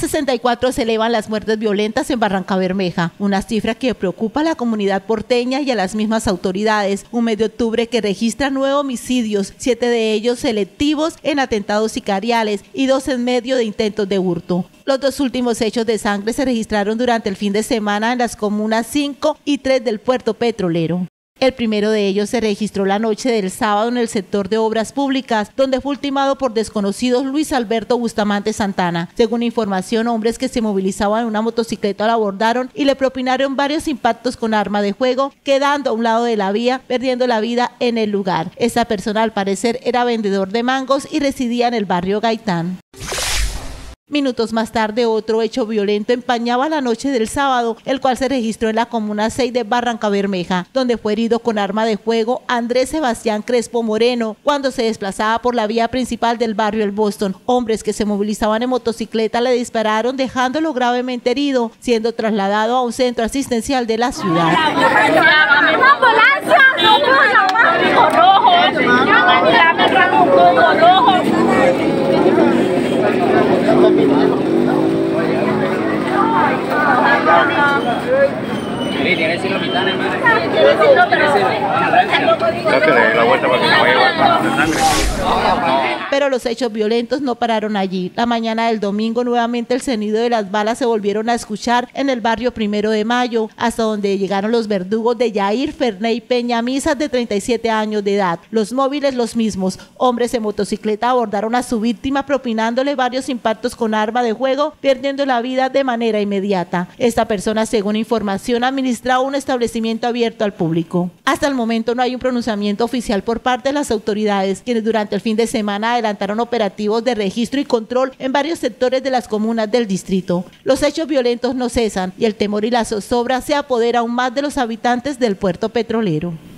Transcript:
64 se elevan las muertes violentas en Barrancabermeja, una cifra que preocupa a la comunidad porteña y a las mismas autoridades. Un mes de octubre que registra 9 homicidios, 7 de ellos selectivos en atentados sicariales y 2 en medio de intentos de hurto. Los 2 últimos hechos de sangre se registraron durante el fin de semana en las comunas 5 y 3 del puerto petrolero. El primero de ellos se registró la noche del sábado en el sector de obras públicas, donde fue ultimado por desconocidos Luis Alberto Bustamante Santana. Según información, hombres que se movilizaban en una motocicleta lo abordaron y le propinaron varios impactos con arma de fuego, quedando a un lado de la vía, perdiendo la vida en el lugar. Esta persona al parecer era vendedor de mangos y residía en el barrio Gaitán. Minutos más tarde, otro hecho violento empañaba la noche del sábado, el cual se registró en la comuna 6 de Barrancabermeja, donde fue herido con arma de fuego Andrés Sebastián Crespo Moreno cuando se desplazaba por la vía principal del barrio El Boston. Hombres que se movilizaban en motocicleta le dispararon, dejándolo gravemente herido, siendo trasladado a un centro asistencial de la ciudad. Pero los hechos violentos no pararon allí. La mañana del domingo nuevamente el sonido de las balas se volvieron a escuchar en el barrio 1 de Mayo, hasta donde llegaron los verdugos de Yair Ferney Peña Misas, de 37 años de edad. Los móviles los mismos. Hombres en motocicleta abordaron a su víctima propinándole varios impactos con arma de fuego, perdiendo la vida de manera inmediata. Esta persona, según información, administraba un establecimiento abierto al público. Hasta el momento no hay un pronunciamiento oficial por parte de las autoridades, quienes durante el fin de semana adelantaron operativos de registro y control en varios sectores de las comunas del distrito. Los hechos violentos no cesan y el temor y la zozobra se apodera aún más de los habitantes del puerto petrolero.